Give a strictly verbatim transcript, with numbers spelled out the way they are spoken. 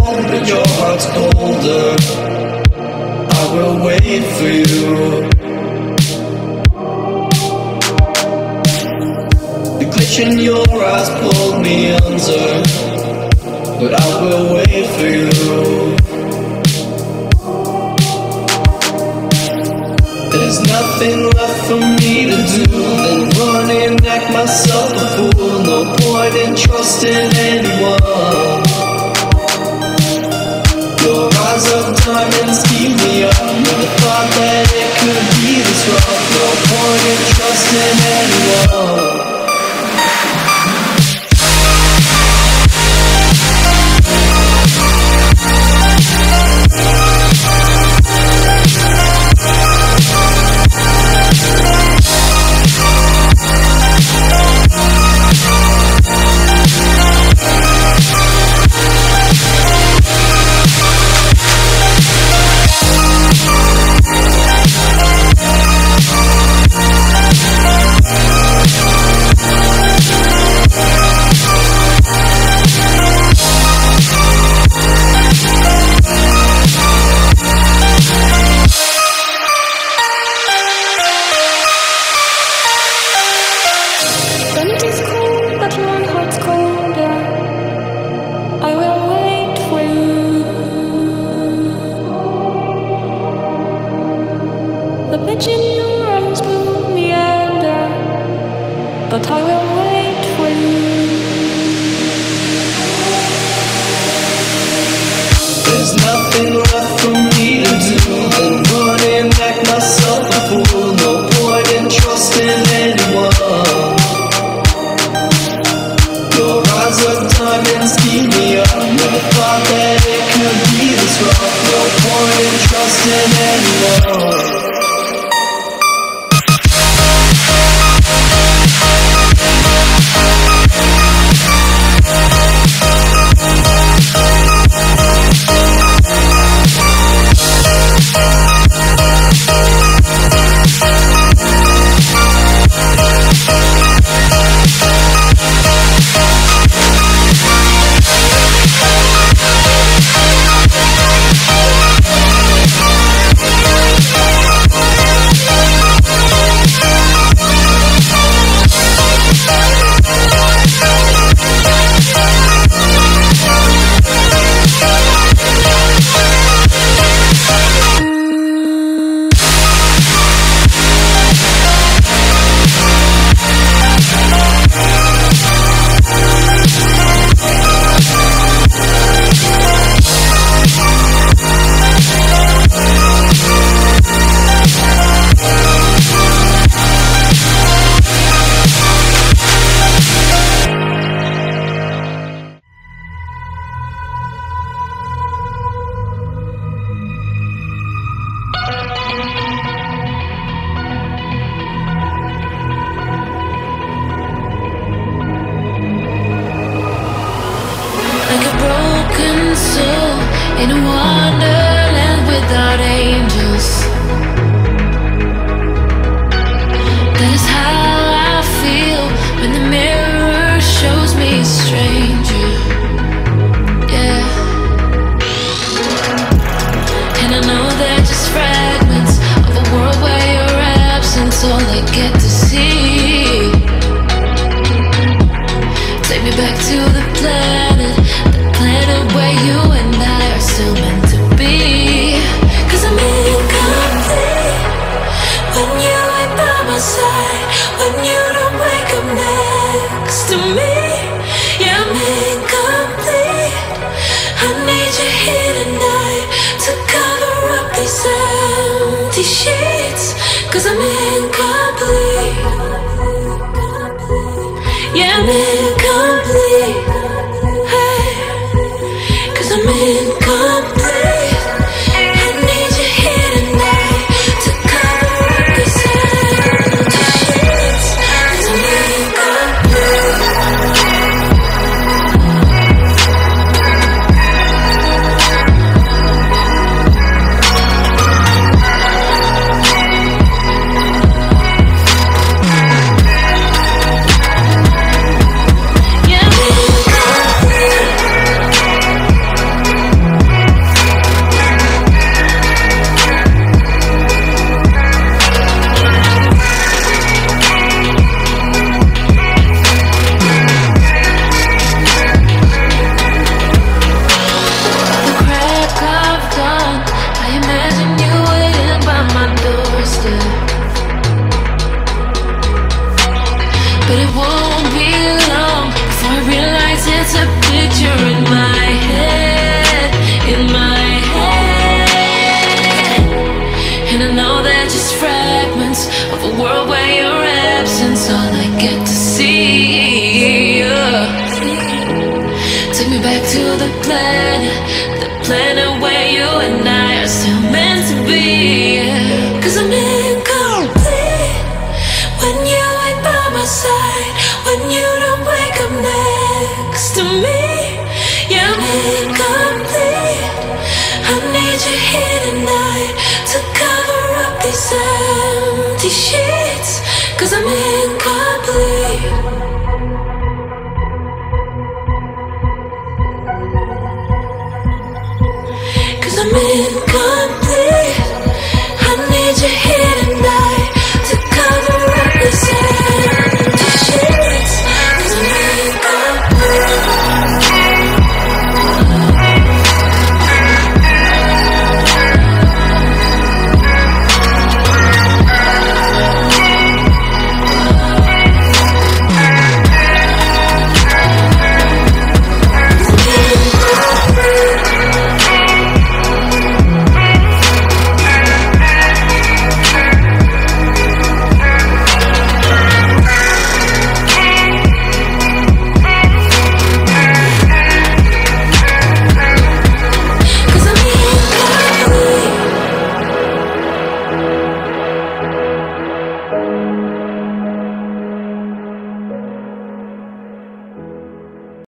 cold, but your heart's colder. I will wait for you. The glitch in your eyes pulled me under, but I will wait for you. There's nothing left for me to do than run and act myself a fool. No point in trusting anyone. Your eyes of diamonds keep me up with the thought that it could be this rough. No point in trusting anyone. planet where you and I are still meant to be. Cause I'm incomplete when you ain't by my side, when you don't wake up next to me. Yeah, I'm incomplete. I need you here tonight to cover up these empty sheets. Cause I'm incomplete. I'm incomplete.